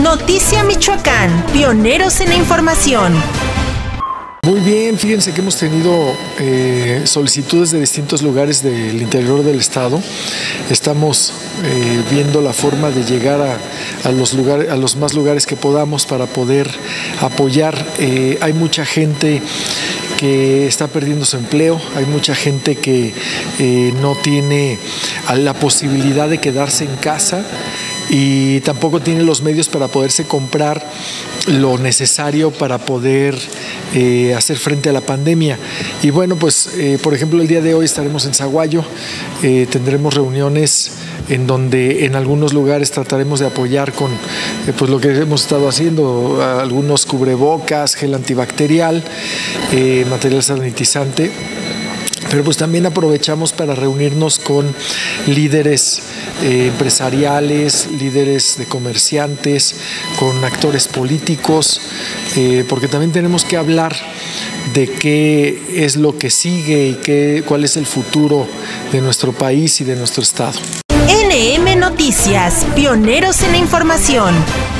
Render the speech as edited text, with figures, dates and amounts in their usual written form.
Noticia Michoacán, pioneros en la información. Muy bien, fíjense que hemos tenido solicitudes de distintos lugares del interior del estado. Estamos viendo la forma de llegar a los más lugares que podamos para poder apoyar. Hay mucha gente que está perdiendo su empleo, hay mucha gente que no tiene la posibilidad de quedarse en casa y tampoco tiene los medios para poderse comprar lo necesario para poder hacer frente a la pandemia. Y bueno, pues por ejemplo el día de hoy estaremos en Zaguayo, tendremos reuniones en donde en algunos lugares trataremos de apoyar con pues lo que hemos estado haciendo, algunos cubrebocas, gel antibacterial, material sanitizante. Pero pues también aprovechamos para reunirnos con líderes empresariales, líderes de comerciantes, con actores políticos, porque también tenemos que hablar de qué es lo que sigue y cuál es el futuro de nuestro país y de nuestro estado. NM Noticias, pioneros en la información.